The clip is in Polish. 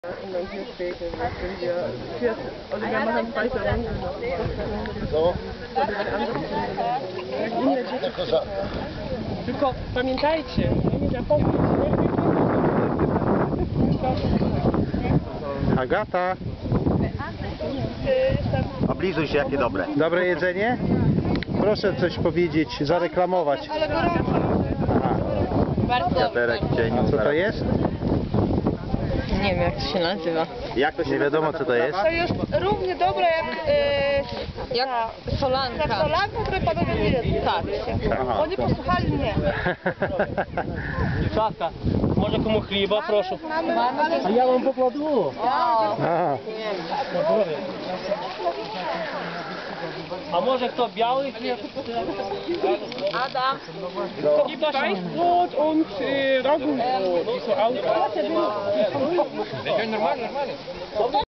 Und dann hier steht, sind wir vier, also wir machen zwei Runden. Co? Kozaka. Tylko pamiętajcie, nie zapomnijcie. Agata, Oblizuj się, jakie dobre. dobre jedzenie? Proszę coś powiedzieć, zareklamować. Wiaterek w cieniu. Co to jest? Nie wiem jak to się nazywa. Jak to się Nie wiadomo co to jest. To jest równie dobre jak Solanka. ta solanka, której panowie nie jedli. Tak. Aha. Oni posłuchali mnie. Дівчатка, може кому хліба, прошу. А я вам покладу. A, А може хто білий хліб? Adam. Gibt Weißbrot und Roggenbrot, die so aussehen.